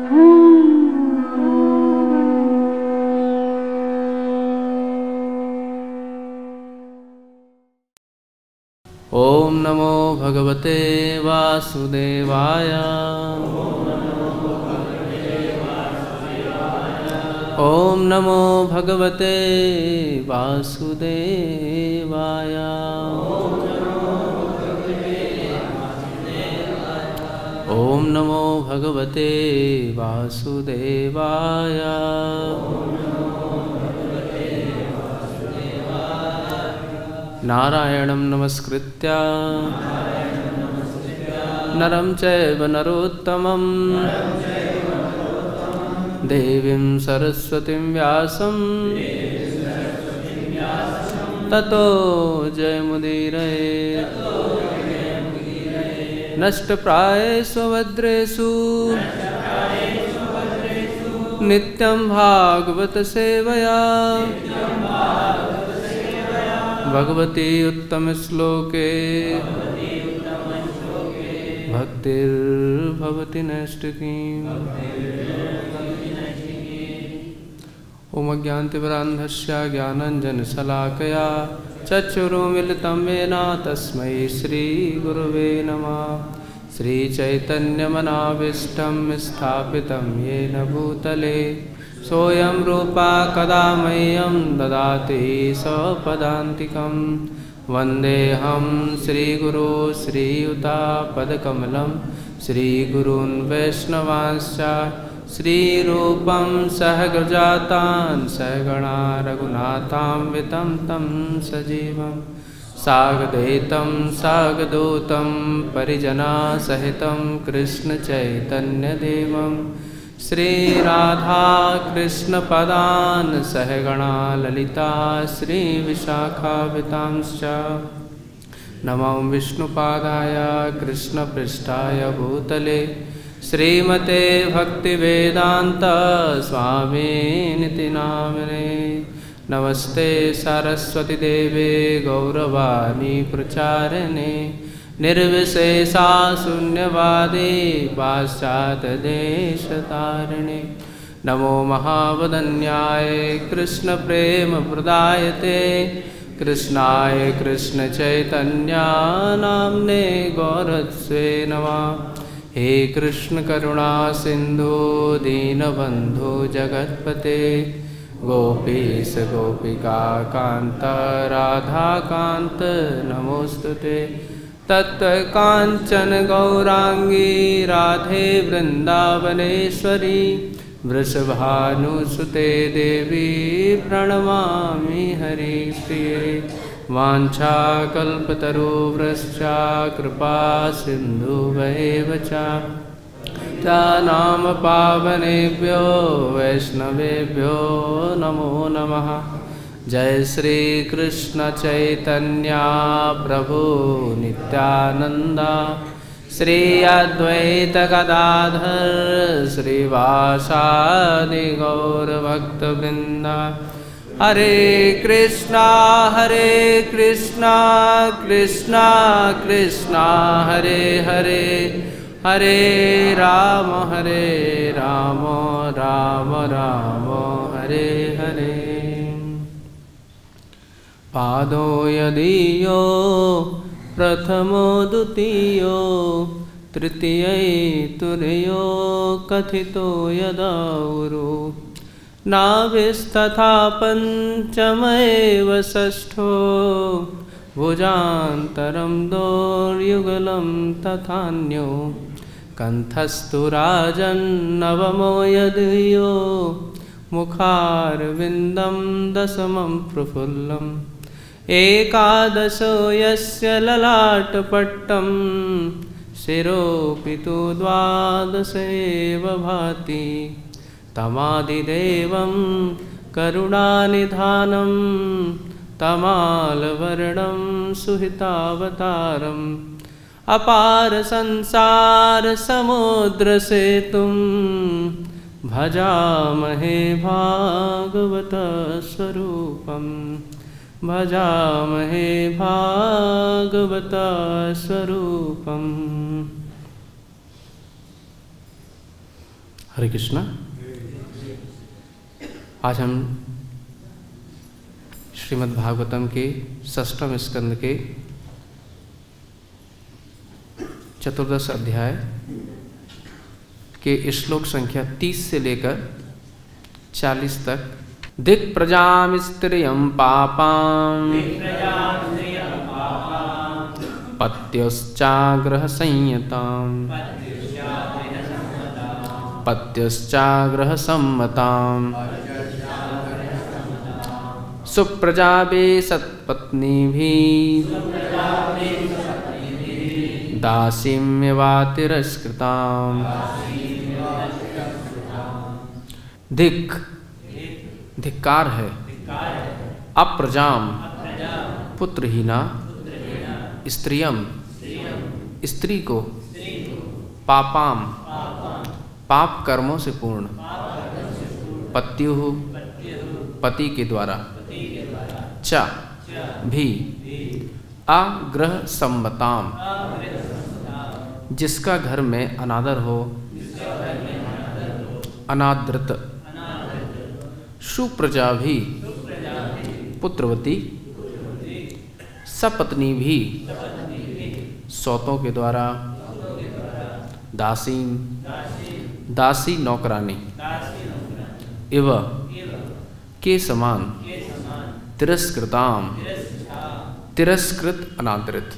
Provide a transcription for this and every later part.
ओम नमो भगवते वासुदेवाय। ओम नमो भगवते वासुदेवाय। ओम नमो भगवते वासुदेवाय। नारायणं नमस्कृत्य नरं चैव नरोत्तमं देवीं सरस्वतीं व्यासं ततो जयमुदीरयेत्। नष्टप्रायेषु भद्रेषु नित्यं भागवत सेवया भगवती उत्तम श्लोके भक्तिर्भवति नैष्ठिकीम्। ओम अज्ञानतिमिरान्धस्य ज्ञानाञ्जनशलाकया चक्षुरुन्मीलितं येन तस्मै श्रीगुरवे नमः। श्रीचैतन्यमनाभीष्टं स्थापितं येन भूतले सोऽयं रूपा कदा मह्यं ददाति सपदान्तिकं। वन्देऽहं श्रीगुरो श्रीयुतापदकमलं श्रीगुरून् वैष्णवांश्च श्रीरूपं सहगजातान् सहगणा रघुनाथान्वितं तं सजीवं सागदयितं सागदूतं परिजनसहितं कृष्णचैतन्यदेवं श्रीराधा कृष्णपदान् सहगणा ललिता श्रीविशाखान्वितांश्च। नमो विष्णुपादाय कृष्णपृष्ठाय भूतले श्रीमते भक्तिवेदान्त स्वामिनिति नामिने। नमस्ते सरस्वती देवे गौरवाणी प्रचारिणे निर्विशेषा शून्यवादी पाश्चात्यदेशतारिणे। नमो महावदन्याय कृष्णप्रेमप्रदायते कृष्णाय कृष्णचैतन्यानाम्ने गौरत्से नमः। हे कृष्ण करुणा सिन्धु दीनबन्धु जगत्पते गोपीश गोपिका कान्त राधाकान्त नमोस्तुते। तत्काञ्चन गौरांगी राधे वृन्दावनेश्वरी वृषभानुसुते देवी प्रणमामि हरिप्रिये। वाञ्छाकल्पतरुभ्यश्च कृपा सिन्धुभ्येव च नाम पावनेभ्यो वैष्णवेभ्यो नमो नमः। जय श्री कृष्ण चैतन्य प्रभु नित्यानंद श्री अद्वैत गदाधर श्रीवासादि गौर भक्तवृंद। हरे कृष्णा कृष्णा कृष्णा हरे हरे हरे राम राम राम हरे हरे। पादो यदीयो प्रथमो द्वितीयो तृतीयैतुर्यो कथितो यदाउरो नाभिस्तथा पञ्चमैव षष्ठो भुजान्तरं दोर्युगलं तथान्यो कण्ठस्थो राजन्नवमो यदीयो मुखारविन्दं दशमं प्रफुल्लम् एकादशो यस्य ललाटपट्टं शिरोऽपि तु द्वादशैव भाति तमादिदेवं करुणानिधानं तमालवर्णं सुहितावतारम् अपार संसार समुद्रसेतुं भजामहे भागवत स्वरूपम् भजामहे भागवत स्वरूपम्। हरे कृष्णा। आज हम श्रीमद् भागवतम के 6वें स्कंद के 14 अध्याय के श्लोक संख्या 30 से लेकर 40 तक। दिक् प्रजां स्त्रियं पापां पत्युश्चाग्रह संयताम् पत्युश्चाग्रह सम्मताम् सुप्रजाभिः सत्पत्नीभिः दासीम्यवा तिरस्कृताम्। धिक् धिक्कार है। अप्रजाम पुत्रहीना स्त्रियम स्त्री को पापाम पाप कर्मों से पूर्ण पत्युः पति के द्वारा च भी आग्रह सम्मताम जिसका घर में अनादर हो अनादृत सुप्रजा भी पुत्रवती सपत्नी भी सौतों के द्वारा दासीन दासी नौकरानी इव के समान तिरस्कृताम तिरस्कृत अनादृत।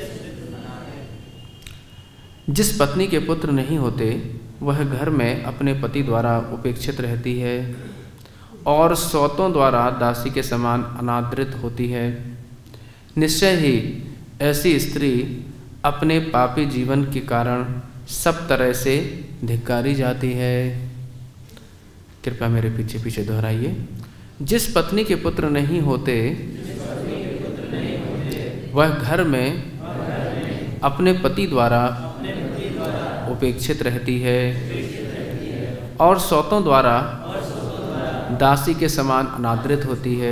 जिस पत्नी के पुत्र नहीं होते वह घर में अपने पति द्वारा उपेक्षित रहती है और सौतों द्वारा दासी के समान अनादृत होती है। निश्चय ही ऐसी स्त्री अपने पापी जीवन के कारण सब तरह से धिक्कारी जाती है। कृपया मेरे पीछे पीछे दोहराइए। जिस पत्नी के पुत्र नहीं होते वह घर में अपने पति द्वारा उपेक्षित रहती है और सौतों द्वारा दासी के समान अनादृत होती है।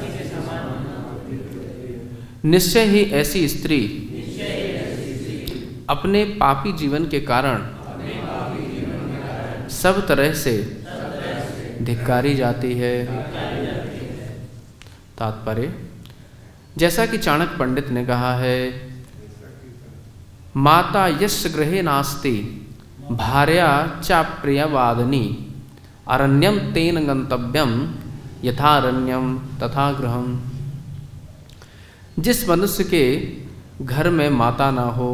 निश्चय ही ऐसी स्त्री अपने पापी जीवन के कारण सब तरह से धिक्कारी जाती है। तात्पर्य, जैसा कि चाणक्य पंडित ने कहा है, माता यस्य गृहे नास्ति भार्या च प्रियवादिनी अरण्यम तेन गंतव्यम यथारण्यम तथा गृहम्। जिस मनुष्य के घर में माता ना हो,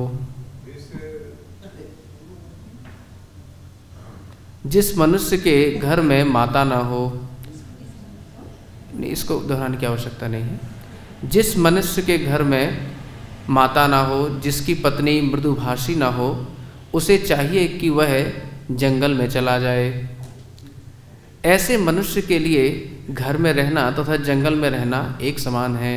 जिस मनुष्य के घर में माता ना हो, नहीं, इसको दोहराने की आवश्यकता नहीं है। जिस मनुष्य के घर में माता ना हो, जिसकी पत्नी मृदुभाषी ना हो, उसे चाहिए कि वह जंगल में चला जाए। ऐसे मनुष्य के लिए घर में रहना तथा जंगल में रहना एक समान है।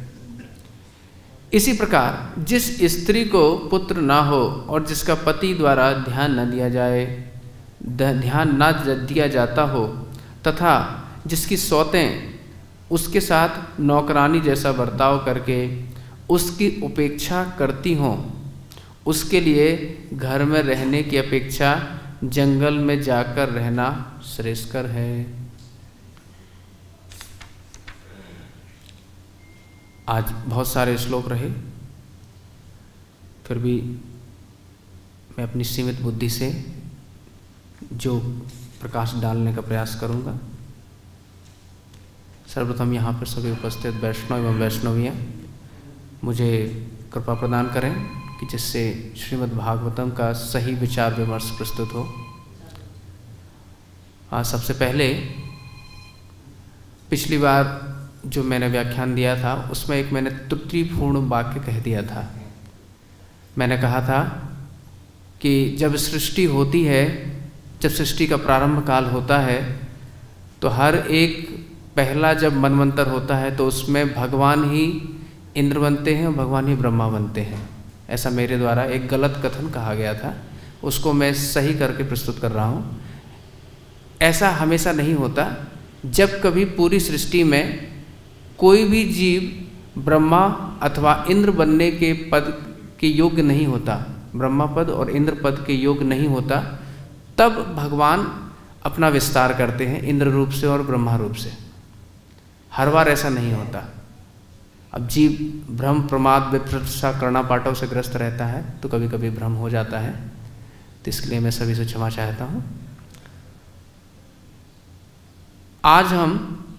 इसी प्रकार जिस स्त्री को पुत्र ना हो और जिसका पति द्वारा ध्यान न दिया जाए, ध्यान ना दिया जाता हो, तथा जिसकी सौतें उसके साथ नौकरानी जैसा बर्ताव करके उसकी उपेक्षा करती हों, उसके लिए घर में रहने की अपेक्षा जंगल में जाकर रहना श्रेष्ठकर है। आज बहुत सारे श्लोक रहे, फिर भी मैं अपनी सीमित बुद्धि से जो प्रकाश डालने का प्रयास करूंगा। सर्वप्रथम यहाँ पर सभी उपस्थित वैष्णव एवं वैष्णवियाँ मुझे कृपा प्रदान करें कि जिससे श्रीमद् भागवतम का सही विचार विमर्श प्रस्तुत हो। आज सबसे पहले पिछली बार जो मैंने व्याख्यान दिया था उसमें एक मैंने त्रुटिपूर्ण वाक्य कह दिया था। मैंने कहा था कि जब सृष्टि होती है, जब सृष्टि का प्रारंभ काल होता है, तो हर एक पहला जब मनवंतर होता है तो उसमें भगवान ही इंद्र बनते हैं, भगवान ही ब्रह्मा बनते हैं। ऐसा मेरे द्वारा एक गलत कथन कहा गया था, उसको मैं सही करके प्रस्तुत कर रहा हूँ। ऐसा हमेशा नहीं होता। जब कभी पूरी सृष्टि में कोई भी जीव ब्रह्मा अथवा इंद्र बनने के पद के योग्य नहीं होता, ब्रह्मा पद और इंद्र पद के योग्य नहीं होता, तब भगवान अपना विस्तार करते हैं इंद्र रूप से और ब्रह्मा रूप से। हर बार ऐसा नहीं होता। अब जीव भ्रम प्रमाद विप्रसा करना पाठों से ग्रस्त रहता है तो कभी कभी भ्रम हो जाता है, तो इसके लिए मैं सभी से क्षमा चाहता हूँ। आज हम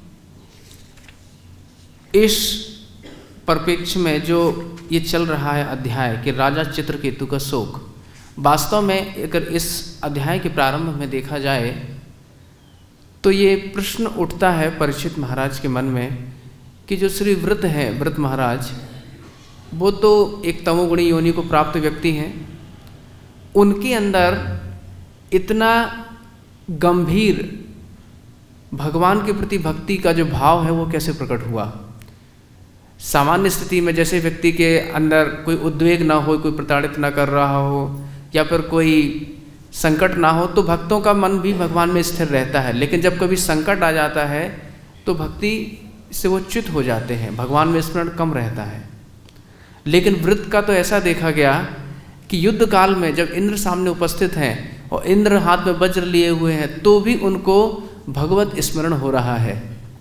इस परिप्रेक्ष्य में जो ये चल रहा है अध्याय कि राजा चित्रकेतु का शोक, वास्तव में अगर इस अध्याय के प्रारंभ में देखा जाए तो ये प्रश्न उठता है परीक्षित महाराज के मन में कि जो श्री वृत हैं, वृत महाराज, वो तो एक तमोगुणी योनि को प्राप्त व्यक्ति हैं, उनके अंदर इतना गंभीर भगवान के प्रति भक्ति का जो भाव है वो कैसे प्रकट हुआ। सामान्य स्थिति में जैसे व्यक्ति के अंदर कोई उद्वेग ना हो, कोई प्रताड़ित ना कर रहा हो या फिर कोई संकट ना हो तो भक्तों का मन भी भगवान में स्थिर रहता है। लेकिन जब कभी संकट आ जाता है तो भक्ति से वो च्युत हो जाते हैं, भगवान में स्मरण कम रहता है। लेकिन वृत्त का तो ऐसा देखा गया कि युद्ध काल में जब इंद्र सामने उपस्थित हैं और इंद्र हाथ में वज्र लिए हुए हैं तो भी उनको भगवत स्मरण हो रहा है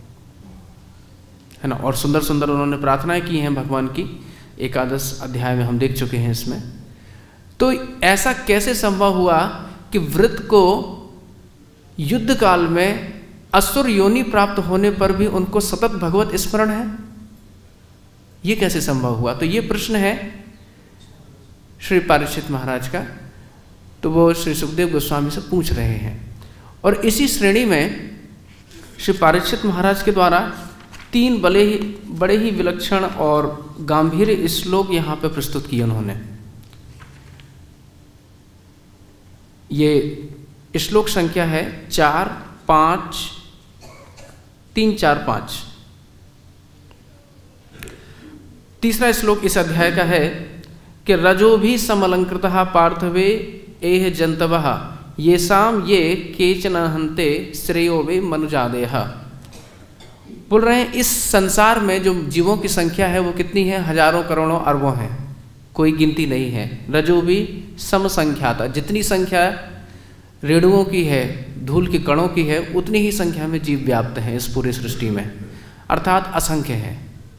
ना। और सुंदर सुंदर उन्होंने प्रार्थनाएं की हैं भगवान की, एकादश अध्याय में हम देख चुके हैं इसमें। तो ऐसा कैसे संभव हुआ कि वृत्त को युद्ध काल में असुर योनि प्राप्त होने पर भी उनको सतत भगवत स्मरण है, ये कैसे संभव हुआ? तो ये प्रश्न है श्री परीक्षित महाराज का, तो वो श्री सुखदेव गोस्वामी से पूछ रहे हैं। और इसी श्रेणी में श्री परीक्षित महाराज के द्वारा 3 बड़े ही विलक्षण और गंभीर श्लोक यहाँ पे प्रस्तुत किए उन्होंने। ये श्लोक संख्या है 4, 5, 3, 4, 5। तीसरा श्लोक इस अध्याय का है कि रजो भी समलंकृतः पार्थवे एह जंतवः येषाम ये केचन हन्ते श्रेयो वे मनुजादेह। बोल रहे हैं इस संसार में जो जीवों की संख्या है वो कितनी है? हजारों करोड़ों अरबों है, कोई गिनती नहीं है। रजो भी सम संख्याता, जितनी संख्या रेणुओं की है, धूल के कणों की है, उतनी ही संख्या में जीव व्याप्त हैं इस पूरी सृष्टि में, अर्थात असंख्य है।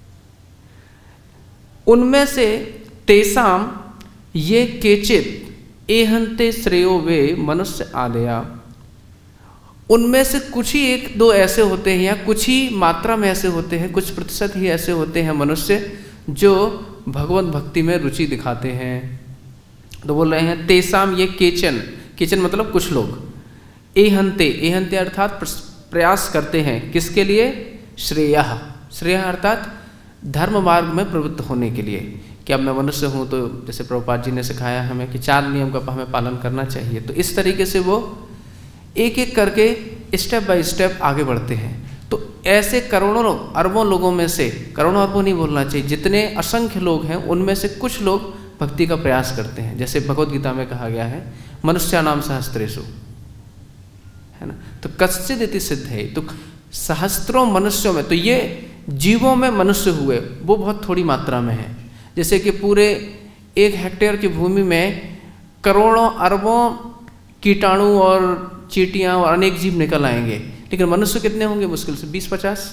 उनमें से तेसाम ये केचित एहंते श्रेयो वे मनुष्य आदया, उनमें से कुछ ही 1-2 ऐसे होते हैं या कुछ ही मात्रा में ऐसे होते हैं, कुछ प्रतिशत ही ऐसे होते हैं मनुष्य जो भगवत भक्ति में रुचि दिखाते हैं। तो बोल रहे हैं तेसाम ये केचन, केचन मतलब कुछ लोग, एहंते, एहंते अर्थात प्रयास करते हैं किसके लिए? श्रेयः, श्रेयः अर्थात धर्म मार्ग में प्रवृत्त होने के लिए। कि अब मैं मनुष्य हूँ तो जैसे प्रभुपाद जी ने सिखाया हमें कि 4 नियम का हमें पालन करना चाहिए, तो इस तरीके से वो एक एक करके स्टेप बाय स्टेप आगे बढ़ते हैं। तो ऐसे करोड़ों अरबों लोगों में से, करोड़ों अरबों नहीं बोलना चाहिए, जितने असंख्य लोग हैं उनमें से कुछ लोग भक्ति का प्रयास करते हैं। जैसे भगवद-गीता में कहा गया है मनुष्यानाम सहस्त्रेषु, है ना। तो कश्चिद् इति सिद्धे, तो सहस्त्रों मनुष्यों में, तो ये जीवों में मनुष्य हुए वो बहुत थोड़ी मात्रा में है। जैसे कि पूरे 1 हेक्टेयर की भूमि में करोड़ों अरबों कीटाणु और चींटियां और अनेक जीव निकल आएंगे, लेकिन मनुष्य कितने होंगे? मुश्किल से 20-50।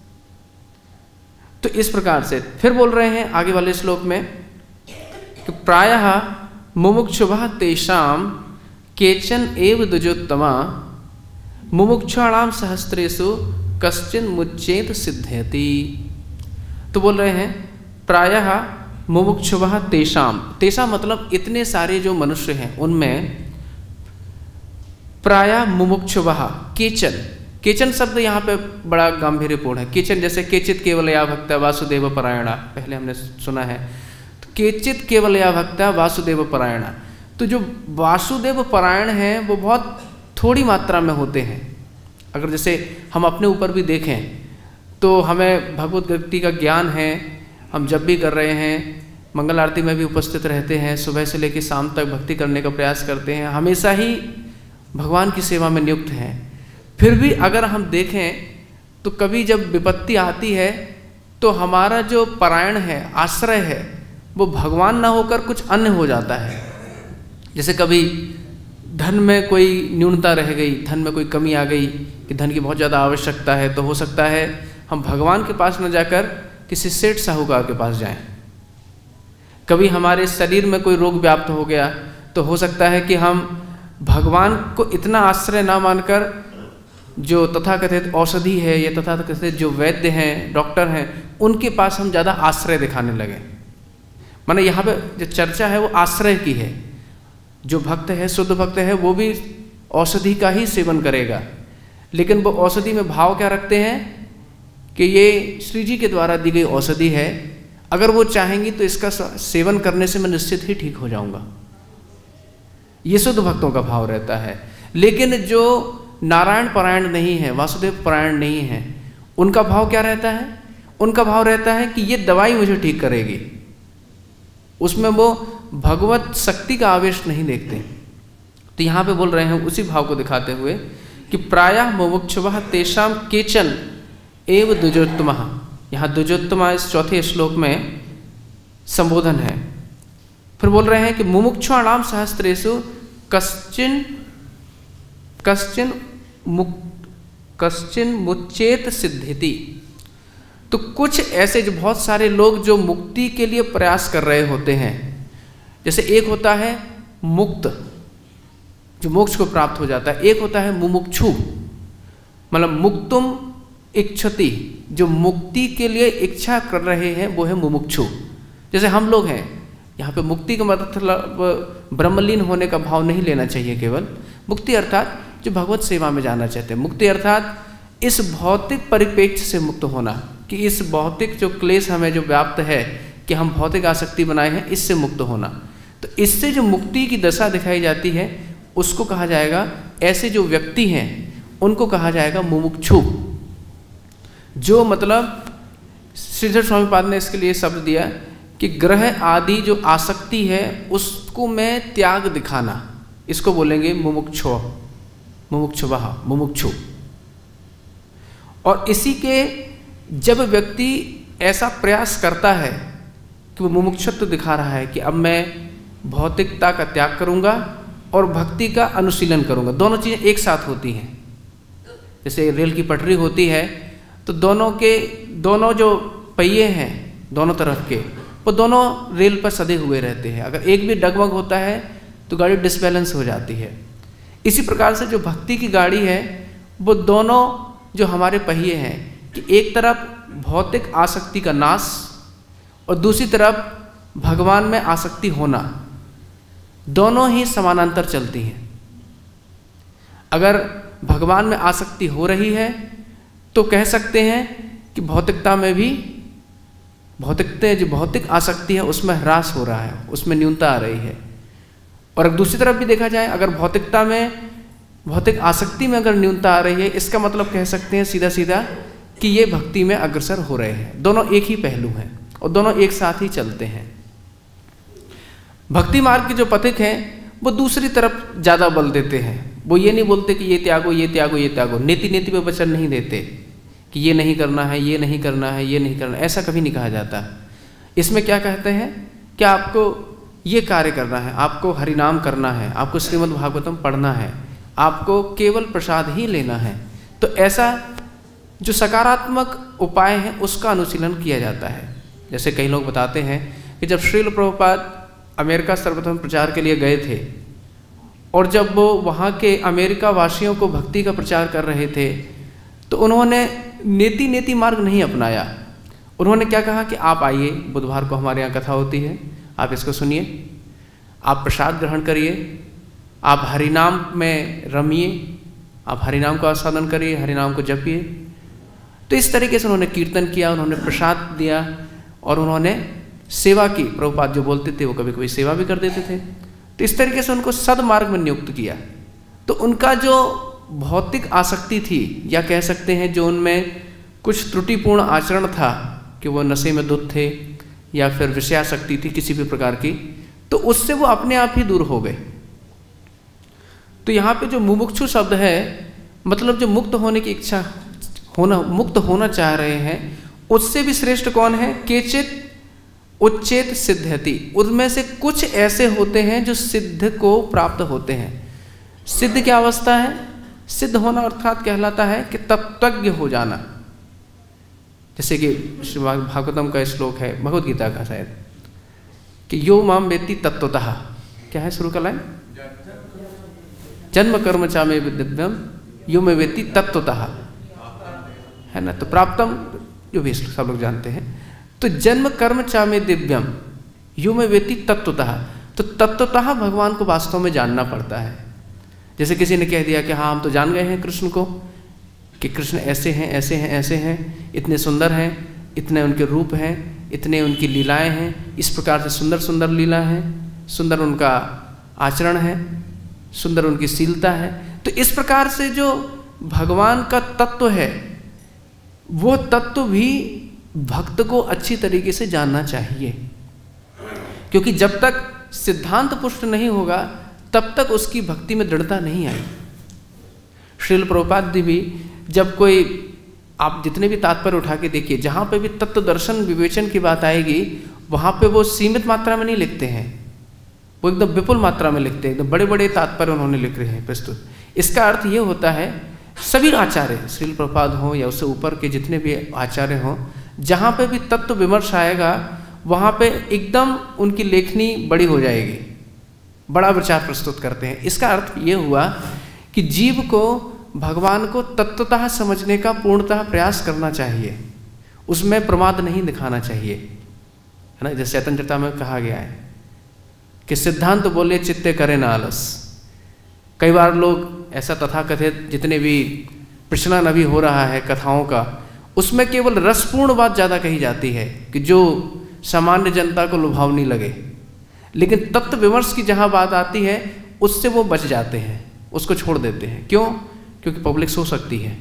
तो इस प्रकार से फिर बोल रहे हैं आगे वाले श्लोक में कि प्रायः मुमुक्षुभः तेषां केचन एव द्विजोत्तमा मुमुक्षाणाम सहस्त्रेषु कश्चिन मुच्येत सिद्ध्यति। तो बोल रहे हैं प्रायः मुमुक्षुभः तेषां, तेषां मतलब इतने सारे जो मनुष्य हैं उनमें प्रायः मुमुक्षुभः, केचन, केचन शब्द यहाँ पे बड़ा गंभीरपूर्ण है। केचन जैसे केचित केवल या भक्ता वासुदेव परायणा, पहले हमने सुना है, तो केचित केवल या भक्ता वासुदेव परायणा। तो जो वासुदेव परायण हैं वो बहुत थोड़ी मात्रा में होते हैं। अगर जैसे हम अपने ऊपर भी देखें तो हमें भगवत भक्ति का ज्ञान है, हम जब भी कर रहे हैं, मंगल आरती में भी उपस्थित रहते हैं, सुबह से लेकर शाम तक भक्ति करने का प्रयास करते हैं, हमेशा ही भगवान की सेवा में नियुक्त हैं। फिर भी अगर हम देखें तो कभी जब विपत्ति आती है तो हमारा जो परायण है, आश्रय है, वो भगवान ना होकर कुछ अन्य हो जाता है। जैसे कभी धन में कोई न्यूनता रह गई, धन में कोई कमी आ गई कि धन की बहुत ज़्यादा आवश्यकता है, तो हो सकता है हम भगवान के पास न जाकर किसी सेठ साहूकार के पास जाएं। कभी हमारे शरीर में कोई रोग व्याप्त हो गया तो हो सकता है कि हम भगवान को इतना आश्रय ना मानकर जो तथाकथित औषधि है या तथाकथित जो वैद्य हैं, डॉक्टर हैं, उनके पास हम ज़्यादा आश्रय दिखाने लगे। माने यहाँ पे जो चर्चा है वो आश्रय की है। जो भक्त है, शुद्ध भक्त है, वो भी औषधि का ही सेवन करेगा, लेकिन वो औषधि में भाव क्या रखते हैं कि ये श्री जी के द्वारा दी गई औषधि है, अगर वो चाहेंगी तो इसका सेवन करने से मैं निश्चित ही ठीक हो जाऊंगा। ये शुद्ध भक्तों का भाव रहता है। लेकिन जो नारायण परायण नहीं है, वासुदेव परायण नहीं है, उनका भाव क्या रहता है? उनका भाव रहता है कि ये दवाई मुझे ठीक करेगी। उसमें वो भगवत शक्ति का आवेश नहीं देखते। तो यहाँ पे बोल रहे हैं उसी भाव को दिखाते हुए कि प्रायः मुमुक्षुवः तेषां केचन एव द्विजोत्तमः। यहाँ द्विजोत्तमा इस चौथे श्लोक में संबोधन है। फिर बोल रहे हैं कि मुमुक्षुणाम सहस्त्रेषु कश्चिन मुच्चेत सिद्धिति। तो कुछ ऐसे जो बहुत सारे लोग जो मुक्ति के लिए प्रयास कर रहे होते हैं, जैसे एक होता है मुक्त जो मोक्ष को प्राप्त हो जाता है, एक होता है मुमुक्षु मतलब मुक्तुम इच्छति, जो मुक्ति के लिए इच्छा कर रहे हैं वो है मुमुक्षु। जैसे हम लोग हैं, यहाँ पे मुक्ति का मतलब ब्रह्मलीन होने का भाव नहीं लेना चाहिए। केवल मुक्ति अर्थात जो भगवत सेवा में जाना चाहते हैं, मुक्ति अर्थात इस भौतिक परिप्रेक्ष्य से मुक्त होना, कि इस भौतिक जो क्लेश हमें जो व्याप्त है कि हम भौतिक आसक्ति बनाए हैं, इससे मुक्त होना। तो इससे जो मुक्ति की दशा दिखाई जाती है उसको कहा जाएगा, ऐसे जो व्यक्ति हैं उनको कहा जाएगा मुमुक्षु। जो मतलब श्रीधर स्वामी पाद ने इसके लिए शब्द दिया कि ग्रह आदि जो आसक्ति है उसको में त्याग दिखाना, इसको बोलेंगे मुमुक्षु, मुमुक्षुवः, मुमुक्षु। और इसी के जब व्यक्ति ऐसा प्रयास करता है कि वो मुमुक्षुत्व दिखा रहा है कि अब मैं भौतिकता का त्याग करूंगा और भक्ति का अनुशीलन करूंगा, दोनों चीज़ें एक साथ होती हैं। जैसे रेल की पटरी होती है तो दोनों जो पहिए हैं दोनों तरफ के, वो दोनों रेल पर सधे हुए रहते हैं। अगर एक भी डगमग होता है तो गाड़ी डिसबैलेंस हो जाती है। इसी प्रकार से जो भक्ति की गाड़ी है वो दोनों जो हमारे पहिए हैं कि एक तरफ भौतिक आसक्ति का नाश और दूसरी तरफ भगवान में आसक्ति होना, दोनों ही समानांतर चलती हैं। अगर भगवान में आसक्ति हो रही है तो कह सकते हैं कि भौतिकता में भी जो भौतिक आसक्ति है उसमें ह्रास हो रहा है, उसमें न्यूनता आ रही है। और दूसरी तरफ भी देखा जाए, अगर भौतिकता में, भौतिक आसक्ति में अगर न्यूनता आ रही है, इसका मतलब कह सकते हैं सीधा सीधा कि ये भक्ति में अग्रसर हो रहे हैं। दोनों एक ही पहलू हैं और दोनों एक साथ ही चलते हैं। भक्ति मार्ग के जो पथिक हैं वो दूसरी तरफ ज़्यादा बल देते हैं। वो ये नहीं बोलते कि ये त्यागो, ये त्यागो, ये त्यागो, नीति नीति पे वचन नहीं देते कि ये नहीं करना है, ये नहीं करना है, ये नहीं करना है, ऐसा कभी नहीं कहा जाता। इसमें क्या कहते हैं कि आपको ये कार्य करना है, आपको हरिनाम करना है, आपको श्रीमद् भागवतम पढ़ना है, आपको केवल प्रसाद ही लेना है। तो ऐसा जो सकारात्मक उपाय हैं उसका अनुशीलन किया जाता है। जैसे कई लोग बताते हैं कि जब श्रील प्रभुपाद अमेरिका सर्वप्रथम प्रचार के लिए गए थे और जब वो वहाँ के अमेरिका वासियों को भक्ति का प्रचार कर रहे थे तो उन्होंने नीति मार्ग नहीं अपनाया। उन्होंने क्या कहा कि आप आइए, बुधवार को हमारे यहाँ कथा होती है, आप इसको सुनिए, आप प्रसाद ग्रहण करिए, आप हरिनाम में रमिए, आप हरिनाम को आस्वादन करिए, हरिनाम को जपिए। तो इस तरीके से उन्होंने कीर्तन किया, उन्होंने प्रसाद दिया और उन्होंने सेवा की। प्रभुपाद जो बोलते थे वो कभी कभी सेवा भी कर देते थे। तो इस तरीके से उनको सदमार्ग में नियुक्त किया। तो उनका जो भौतिक आसक्ति थी, या कह सकते हैं जो उनमें कुछ त्रुटिपूर्ण आचरण था कि वो नशे में धुत थे या फिर विषयासक्ति थी किसी भी प्रकार की, तो उससे वो अपने आप ही दूर हो गए। तो यहाँ पे जो मुमुक्षु शब्द है मतलब जो मुक्त होने की इच्छा होना, मुक्त होना चाह रहे हैं, उससे भी श्रेष्ठ कौन है? केचित उच्चेत सिद्धति, उनमें से कुछ ऐसे होते हैं जो सिद्ध को प्राप्त होते हैं। सिद्ध क्या अवस्था है? सिद्ध होना अर्थात कहलाता है कि तत्वज्ञ हो जाना। जैसे कि श्रीमद् भागवतम का श्लोक है, भगवद-गीता का शायद, कि यो माम वेत्ति तत्वतः, क्या है शुरू का लाइन? जन्म कर्म च मे दिव्यम यो मे वेत्ति तत्वतः, है ना। तो प्राप्तम जो भी सब लोग जानते हैं। तो जन्म कर्म च मे दिव्यम यो मे वेत्ति तत्वतः, तो तत्वतः भगवान को वास्तव में जानना पड़ता है। जैसे किसी ने कह दिया कि हाँ हम तो जान गए हैं कृष्ण को, कि कृष्ण ऐसे हैं ऐसे हैं ऐसे हैं, इतने सुंदर हैं, इतने उनके रूप हैं, इतने उनकी लीलाएं हैं, इस प्रकार से सुंदर सुंदर लीला है, सुंदर उनका आचरण है, सुंदर उनकी शीलता है। तो इस प्रकार से जो भगवान का तत्व है वो तत्व भी भक्त को अच्छी तरीके से जानना चाहिए, क्योंकि जब तक सिद्धांत पुष्ट नहीं होगा तब तक उसकी भक्ति में दृढ़ता नहीं आई। श्रील प्रभुपाद जी भी जब कोई, आप जितने भी तात्पर्य उठा के देखिए, जहाँ पे भी तत्व दर्शन विवेचन की बात आएगी वहाँ पे वो सीमित मात्रा में नहीं लिखते हैं, वो एकदम विपुल मात्रा में लिखते हैं, एकदम बड़े बड़े तात्पर्य उन्होंने लिख रहे हैं प्रस्तुत। इसका अर्थ ये होता है सभी आचार्य, श्रील प्रभुपाद हों या उससे ऊपर के जितने भी आचार्य हों, जहाँ पे भी तत्व विमर्श आएगा वहाँ पे एकदम उनकी लेखनी बड़ी हो जाएगी, बड़ा विचार प्रस्तुत करते हैं। इसका अर्थ ये हुआ कि जीव को भगवान को तत्वतः समझने का पूर्णतः प्रयास करना चाहिए, उसमें प्रमाद नहीं दिखाना चाहिए, है ना। जैसे चैतन्य चरिता में कहा गया है कि सिद्धांत बोले चित्ते करे न आलस। कई बार लोग ऐसा तथाकथित जितने भी प्रचलन अभी हो रहा है कथाओं का, उसमें केवल रसपूर्ण बात ज़्यादा कही जाती है कि जो सामान्य जनता को लुभावनी लगे, लेकिन तत्व विमर्श की जहाँ बात आती है उससे वो बच जाते हैं, उसको छोड़ देते हैं। क्यों? क्योंकि पब्लिक सो सकती है।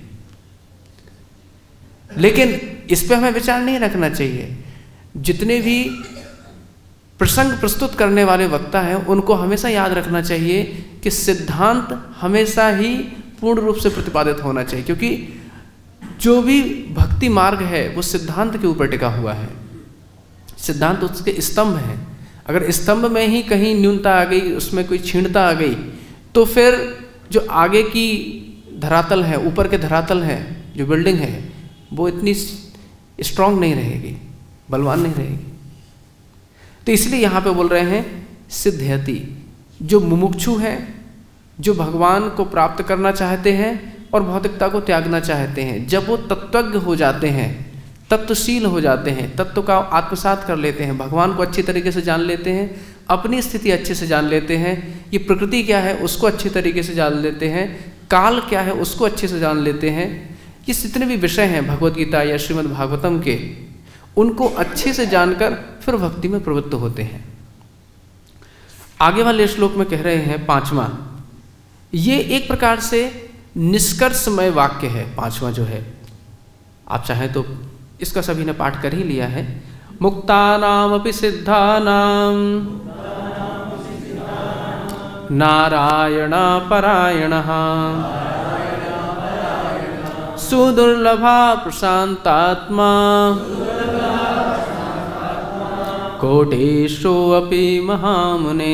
लेकिन इस पे हमें विचार नहीं रखना चाहिए। जितने भी प्रसंग प्रस्तुत करने वाले वक्ता हैं उनको हमेशा याद रखना चाहिए कि सिद्धांत हमेशा ही पूर्ण रूप से प्रतिपादित होना चाहिए, क्योंकि जो भी भक्ति मार्ग है वो सिद्धांत के ऊपर टिका हुआ है। सिद्धांत उसके स्तंभ है। अगर स्तंभ में ही कहीं न्यूनता आ गई, उसमें कोई क्षीणता आ गई, तो फिर जो आगे की धरातल है, ऊपर के धरातल है, जो बिल्डिंग है, वो इतनी स्ट्रांग नहीं रहेगी, बलवान नहीं रहेगी। तो इसलिए यहाँ पे बोल रहे हैं सिद्धयति, जो मुमुक्षु है, जो भगवान को प्राप्त करना चाहते हैं और भौतिकता को त्यागना चाहते हैं, जब वो तत्वज्ञ हो जाते हैं, तत्वशील हो जाते हैं, तत्व का आत्मसात कर लेते हैं, भगवान को अच्छी तरीके से जान लेते हैं, अपनी स्थिति अच्छे से जान लेते हैं, ये प्रकृति क्या है उसको अच्छी तरीके से जान लेते हैं, काल क्या है उसको अच्छे से जान लेते हैं, ये जितने भी विषय हैं भगवद-गीता या श्रीमद् भागवतम के, उनको अच्छे से जानकर फिर भक्ति में प्रवृत्त होते हैं। आगे वाले श्लोक में कह रहे हैं 5वां, ये एक प्रकार से निष्कर्षमय वाक्य है 5वां जो है। आप चाहें तो इसका सभी ने पाठ कर ही लिया है। मुक्तानामपि सिद्धानां नारायण परायणः सुदुर्लभा प्रशांतात्मा कोटिषु अपि महामुने।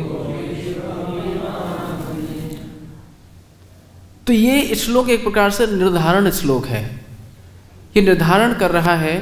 तो ये श्लोक एक प्रकार से निर्धारण श्लोक है। ये निर्धारण कर रहा है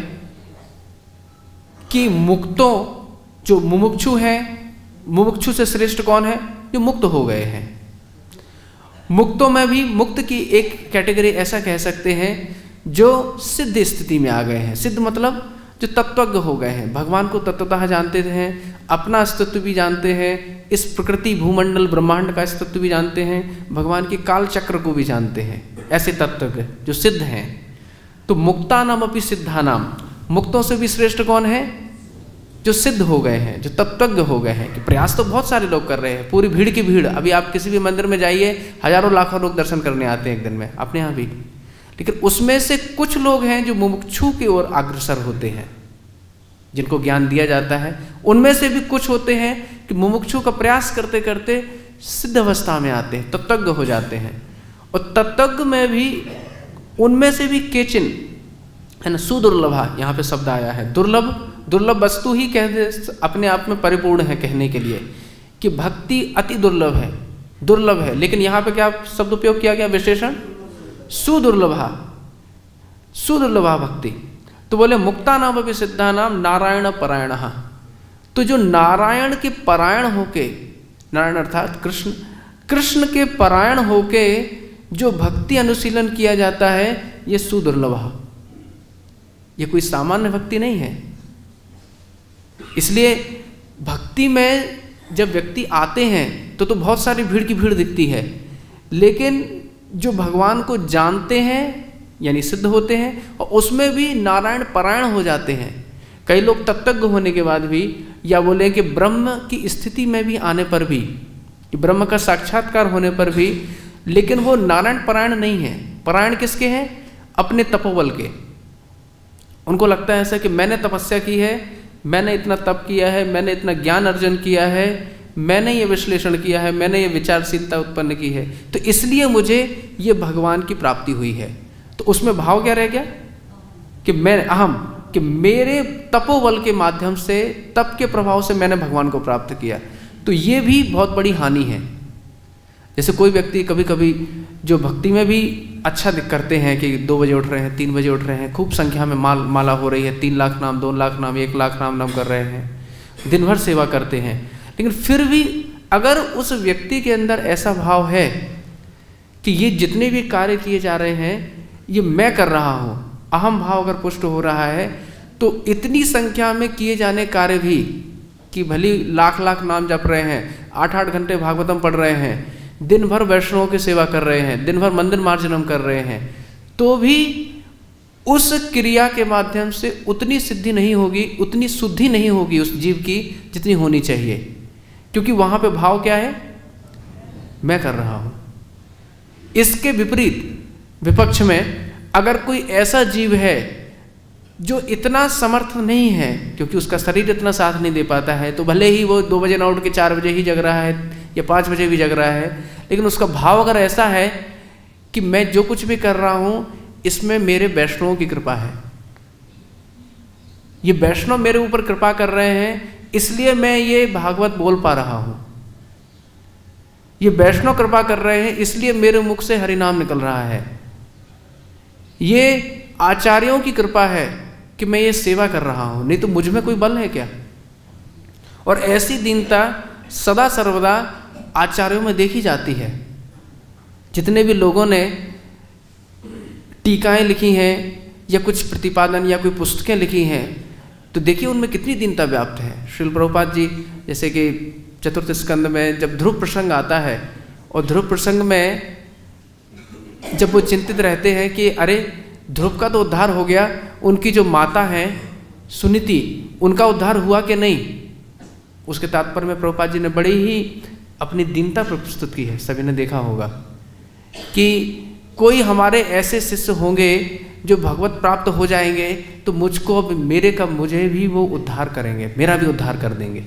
कि मुक्तों, जो मुमुक्षु हैं, मुमुक्षु से श्रेष्ठ कौन है? जो मुक्त हो गए हैं। मुक्तों में भी मुक्त की एक कैटेगरी ऐसा कह सकते हैं जो सिद्ध स्थिति में आ गए हैं। सिद्ध मतलब जो तत्वज्ञ हो गए हैं, भगवान को तत्वतः जानते हैं, अपना अस्तित्व भी जानते हैं, इस प्रकृति भूमंडल ब्रह्मांड का अस्तित्व भी जानते हैं, भगवान के काल चक्र को भी जानते हैं। ऐसे तत्वज्ञ जो सिद्ध हैं। तो मुक्तानाम अपि सिद्धानाम, मुक्तों से भी श्रेष्ठ कौन है? जो सिद्ध हो गए हैं, जो तत्वज्ञ हो गए हैं। कि प्रयास तो बहुत सारे लोग कर रहे हैं, पूरी भीड़ की भीड़। अभी आप किसी भी मंदिर में जाइए, हजारों लाखों लोग दर्शन करने आते हैं एक दिन में, अपने यहाँ भी। लेकिन उसमें से कुछ लोग हैं जो मुमुक्षु की ओर अग्रसर होते हैं, जिनको ज्ञान दिया जाता है। उनमें से भी कुछ होते हैं कि मुमुक्षु का प्रयास करते करते सिद्ध अवस्था में आते हैं, तत्वज्ञ हो जाते हैं। और तत्वज्ञ में भी उनमें से भी केचिन, है ना, सुदुर्लभा यहाँ पे शब्द आया है। दुर्लभ, दुर्लभ वस्तु ही कहते अपने आप में परिपूर्ण है कहने के लिए कि भक्ति अति दुर्लभ है। दुर्लभ है। लेकिन यहाँ पे क्या शब्द उपयोग किया गया, विशेषण सुदुर्लभा, सुदुर्लभा भक्ति। तो बोले मुक्ता नाम अभी सिद्धा नाम नारायण परायण। तो जो नारायण के परायण होके, नारायण अर्थात कृष्ण, कृष्ण के परायण होके जो भक्ति अनुशीलन किया जाता है, ये सुदुर्लभ, ये कोई सामान्य भक्ति नहीं है। इसलिए भक्ति में जब व्यक्ति आते हैं तो बहुत सारी भीड़ की भीड़ दिखती है, लेकिन जो भगवान को जानते हैं यानी सिद्ध होते हैं और उसमें भी नारायण परायण हो जाते हैं। कई लोग तत्वज्ञ होने के बाद भी, या बोले कि ब्रह्म की स्थिति में भी आने पर भी, ब्रह्म का साक्षात्कार होने पर भी, लेकिन वो नारायण परायण नहीं है। परायण किसके हैं? अपने तपोबल के। उनको लगता है ऐसा कि मैंने तपस्या की है, मैंने इतना तप किया है, मैंने इतना ज्ञान अर्जन किया है, मैंने ये विश्लेषण किया है, मैंने ये विचारशीलता उत्पन्न की है, तो इसलिए मुझे ये भगवान की प्राप्ति हुई है। तो उसमें भाव क्या रह गया कि मैं अहम, कि मेरे तपोबल के माध्यम से, तप के प्रभाव से मैंने भगवान को प्राप्त किया। तो ये भी बहुत बड़ी हानि है। जैसे कोई व्यक्ति कभी कभी जो भक्ति में भी अच्छा करते हैं कि 2 बजे उठ रहे हैं, 3 बजे उठ रहे हैं, खूब संख्या में माला हो रही है, 3 लाख नाम, 2 लाख नाम, 1 लाख नाम कर रहे हैं, दिन भर सेवा करते हैं, लेकिन फिर भी अगर उस व्यक्ति के अंदर ऐसा भाव है कि ये जितने भी कार्य किए जा रहे हैं ये मैं कर रहा हूँ, अहम भाव अगर पुष्ट हो रहा है, तो इतनी संख्या में किए जाने कार्य भी, कि भली लाख लाख नाम जप रहे हैं, 8-8 घंटे भागवतम पढ़ रहे हैं, दिन भर वैष्णवों की सेवा कर रहे हैं, दिन भर मंदिर मार्जनम कर रहे हैं, तो भी उस क्रिया के माध्यम से उतनी सिद्धि नहीं होगी, उतनी शुद्धि नहीं होगी उस जीव की जितनी होनी चाहिए। क्योंकि वहां पे भाव क्या है? मैं कर रहा हूं। इसके विपरीत विपक्ष में अगर कोई ऐसा जीव है जो इतना समर्थ नहीं है, क्योंकि उसका शरीर इतना साथ नहीं दे पाता है, तो भले ही वो 2 बजे ना उठ के 4 बजे ही जग रहा है या 5 बजे भी जग रहा है, लेकिन उसका भाव अगर ऐसा है कि मैं जो कुछ भी कर रहा हूं इसमें मेरे वैष्णवों की कृपा है, ये वैष्णव मेरे ऊपर कृपा कर रहे हैं, इसलिए मैं ये भागवत बोल पा रहा हूं, ये वैष्णव कृपा कर रहे हैं, इसलिए मेरे मुख से हरिनाम निकल रहा है, ये आचार्यों की कृपा है कि मैं ये सेवा कर रहा हूं, नहीं तो मुझ में कोई बल है क्या? और ऐसी दीनता सदा सर्वदा आचार्यों में देखी जाती है। जितने भी लोगों ने टीकाएं लिखी हैं या कुछ प्रतिपादन या कोई पुस्तकें लिखी हैं, तो देखिए उनमें कितनी दीनता व्याप्त है। श्रील प्रभुपाद जी जैसे कि 4th स्कंद में जब ध्रुव प्रसंग आता है, और ध्रुव प्रसंग में जब वो चिंतित रहते हैं कि अरे ध्रुव का तो उद्धार हो गया, उनकी जो माता है सुनीति, उनका उद्धार हुआ कि नहीं, उसके तात्पर्य में प्रभुपाद जी ने बड़ी ही अपनी दीनता प्रस्तुत की है। सभी ने देखा होगा कि कोई हमारे ऐसे शिष्य होंगे जो भगवत प्राप्त हो जाएंगे, तो मुझको अब मेरे का मुझे भी वो उद्धार करेंगे, मेरा भी उद्धार कर देंगे।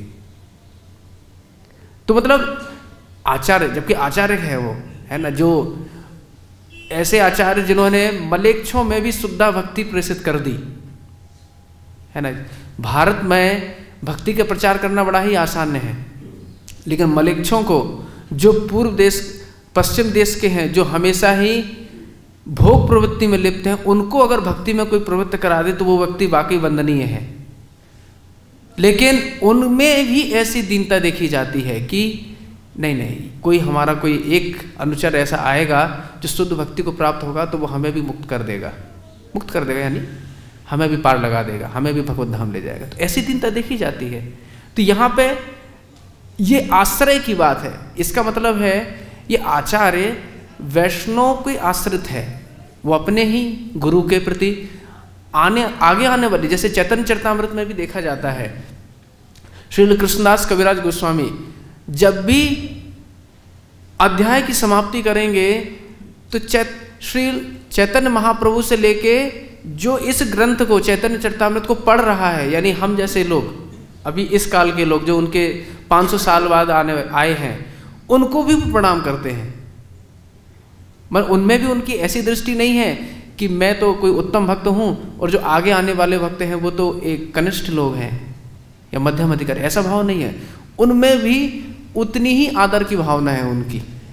तो मतलब आचार्य, जबकि आचार्य है वो, है ना, जो ऐसे आचार्य जिन्होंने मलेच्छों में भी शुद्धा भक्ति प्रेषित कर दी, है ना। भारत में भक्ति का प्रचार करना बड़ा ही आसान है, लेकिन मलेच्छों को, जो पूर्व देश पश्चिम देश के हैं, जो हमेशा ही भोग प्रवृत्ति में लिप्त हैं, उनको अगर भक्ति में कोई प्रवृत्त करा दे तो वो व्यक्ति वाकई वंदनीय है। लेकिन उनमें भी ऐसी दीनता देखी जाती है कि नहीं, कोई हमारा कोई एक अनुचर ऐसा आएगा जो शुद्ध भक्ति को प्राप्त होगा तो वो हमें भी मुक्त कर देगा, यानी हमें भी पार लगा देगा, हमें भी भगवत धाम ले जाएगा। तो ऐसी दीनता देखी जाती है। तो यहाँ पे ये आश्रय की बात है। इसका मतलब है ये आचार्य वैष्णव के आश्रित है, वो अपने ही गुरु के प्रति आगे आने वाली, जैसे चैतन्य चरितामृत में भी देखा जाता है, श्री कृष्णदास कविराज गोस्वामी जब भी अध्याय की समाप्ति करेंगे तो श्री चैतन्य महाप्रभु से लेके जो इस ग्रंथ को, चैतन्य चरितामृत को पढ़ रहा है, यानी हम जैसे लोग, अभी इस काल के लोग जो उनके 500 साल बाद आए हैं, उनको भी प्रणाम करते हैं। मगर उनमें भी उनकी ऐसी दृष्टि नहीं है कि मैं तो कोई उत्तम भक्त हूँ और जो आगे आने वाले भक्त हैं वो तो एक कनिष्ठ लोग हैं या मध्यम अधिकारी, ऐसा भाव नहीं है। उनमें भी उतनी ही आदर की भावना है उनकी,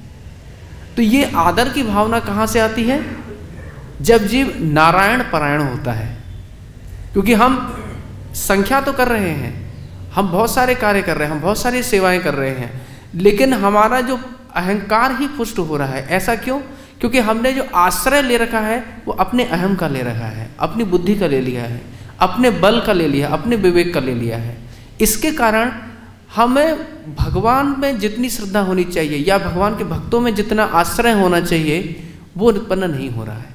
तो ये आदर की भावना कहाँ से आती है? जब जीव नारायण परायण होता है। क्योंकि हम संख्या तो कर रहे हैं, हम बहुत सारे कार्य कर रहे हैं, हम बहुत सारी सेवाएं कर रहे हैं, लेकिन हमारा जो अहंकार ही पुष्ट हो रहा है। ऐसा क्यों? क्योंकि हमने जो आश्रय ले रखा है वो अपने अहम का ले रखा है, अपनी बुद्धि का ले लिया है, अपने बल का ले लिया, अपने विवेक का ले लिया है। इसके कारण हमें भगवान में जितनी श्रद्धा होनी चाहिए या भगवान के भक्तों में जितना आश्रय होना चाहिए वो उत्पन्न नहीं हो रहा है।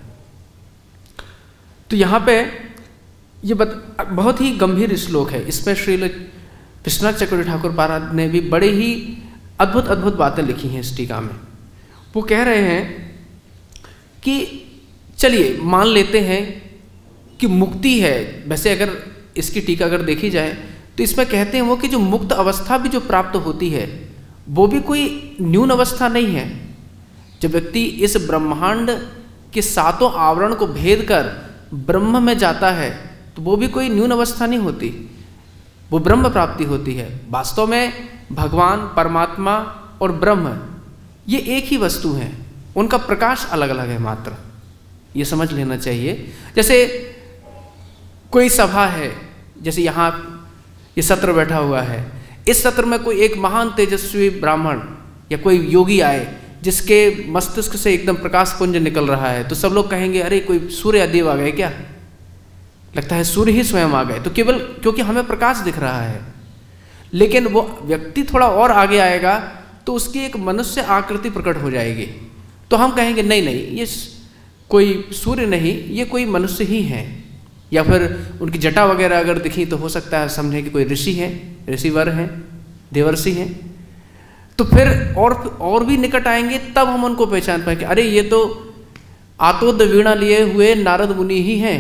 तो यहाँ पे ये बहुत ही गंभीर श्लोक है। इसमें श्री विश्वनाथ चक्रवर्ती ठाकुर महाराज ने भी बड़े ही अद्भुत अद्भुत बातें लिखी हैं इस टीका में। वो कह रहे हैं कि चलिए मान लेते हैं कि मुक्ति है। वैसे अगर इसकी टीका अगर देखी जाए तो इसमें कहते हैं वो कि जो मुक्त अवस्था भी जो प्राप्त होती है वो भी कोई न्यून अवस्था नहीं है। जब व्यक्ति इस ब्रह्मांड के सातों आवरण को भेद कर ब्रह्म में जाता है तो वो भी कोई न्यून अवस्था नहीं होती, वो ब्रह्म प्राप्ति होती है। वास्तव में भगवान, परमात्मा और ब्रह्म ये एक ही वस्तु हैं, उनका प्रकाश अलग अलग है मात्र, ये समझ लेना चाहिए। जैसे कोई सभा है, जैसे यहाँ ये सत्र बैठा हुआ है, इस सत्र में कोई एक महान तेजस्वी ब्राह्मण या कोई योगी आए जिसके मस्तिष्क से एकदम प्रकाश पुंज निकल रहा है, तो सब लोग कहेंगे अरे कोई सूर्य देव आ गए क्या, लगता है सूर्य ही स्वयं आ गए। तो केवल क्योंकि हमें प्रकाश दिख रहा है, लेकिन वो व्यक्ति थोड़ा और आगे आएगा तो उसकी एक मनुष्य आकृति प्रकट हो जाएगी, तो हम कहेंगे नहीं नहीं ये कोई सूर्य नहीं, ये कोई मनुष्य ही है। या फिर उनकी जटा वगैरह अगर दिखी तो हो सकता है समझे कि कोई ऋषि है, ऋषिवर हैं, देवर्षि हैं। तो फिर और भी निकट आएंगे तब हम उनको पहचान पाएंगे, अरे ये तो आतोद वीणा लिए हुए नारद मुनि ही हैं।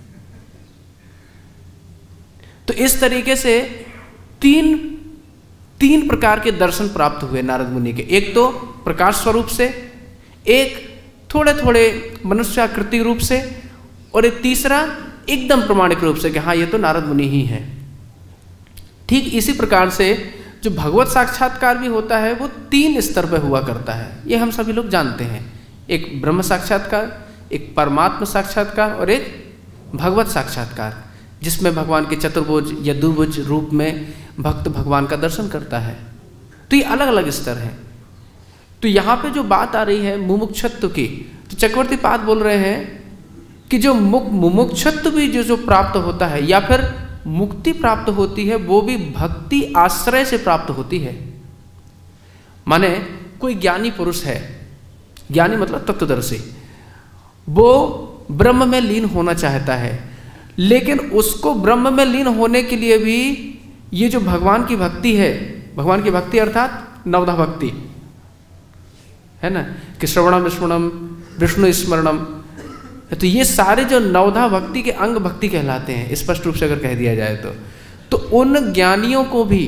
तो इस तरीके से तीन प्रकार के दर्शन प्राप्त हुए नारद मुनि के। एक तो प्रकाश स्वरूप से, एक थोड़े थोड़े मनुष्याकृति रूप से, और एक तीसरा एकदम प्रमाणिक रूप से कि हाँ ये तो नारद मुनि ही हैं। ठीक इसी प्रकार से जो भगवत साक्षात्कार भी होता है वो 3 स्तर पर हुआ करता है, ये हम सभी लोग जानते हैं। एक ब्रह्म साक्षात्कार, एक परमात्मा साक्षात्कार और एक भगवत साक्षात्कार, जिसमें भगवान के चतुर्भुज या दुर्भुज रूप में भक्त भगवान का दर्शन करता है। तो ये अलग अलग स्तर हैं। तो यहाँ पे जो बात आ रही है मुमुक्षत्व की, तो चक्रवर्ती पाद बोल रहे हैं कि जो मुमुक्षत्व भी जो प्राप्त होता है या फिर मुक्ति प्राप्त होती है वो भी भक्ति आश्रय से प्राप्त होती है। माने कोई ज्ञानी पुरुष है, ज्ञानी मतलब तत्वदर्शी, वो ब्रह्म में लीन होना चाहता है, लेकिन उसको ब्रह्म में लीन होने के लिए भी ये जो भगवान की भक्ति है, भगवान की भक्ति अर्थात नवधा भक्ति है ना, कि श्रवणम स्मरणम विष्णु स्मरणम, तो ये सारे जो नवधा भक्ति के अंग भक्ति कहलाते हैं, स्पष्ट रूप से अगर कह दिया जाए तो उन ज्ञानियों को भी,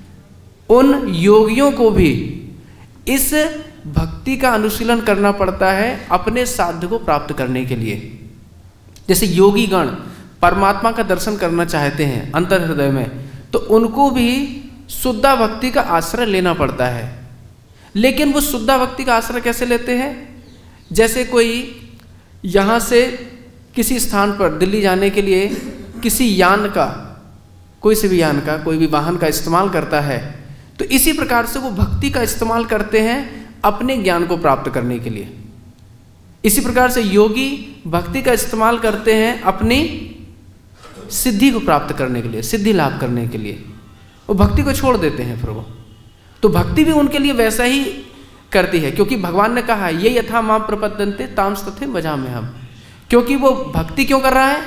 उन योगियों को भी इस भक्ति का अनुशीलन करना पड़ता है अपने साध्य को प्राप्त करने के लिए। जैसे योगी गण परमात्मा का दर्शन करना चाहते हैं अंतर हृदय में, तो उनको भी शुद्धा भक्ति का आश्रय लेना पड़ता है। लेकिन वो शुद्धा भक्ति का आश्रय कैसे लेते हैं? जैसे कोई यहाँ से किसी स्थान पर दिल्ली जाने के लिए किसी यान का, कोई से भी यान का, कोई भी वाहन का इस्तेमाल करता है, तो इसी प्रकार से वो भक्ति का इस्तेमाल करते हैं अपने ज्ञान को प्राप्त करने के लिए। इसी प्रकार से योगी भक्ति का इस्तेमाल करते हैं अपनी सिद्धि को प्राप्त करने के लिए, सिद्धि लाभ करने के लिए। वो भक्ति को छोड़ देते हैं फिर वो, तो भक्ति भी उनके लिए वैसा ही करती है, क्योंकि भगवान ने कहा ये यथा माम प्रपद्यन्ते तांस तथे भजाम्यहम् हम। क्योंकि वो भक्ति क्यों कर रहा है?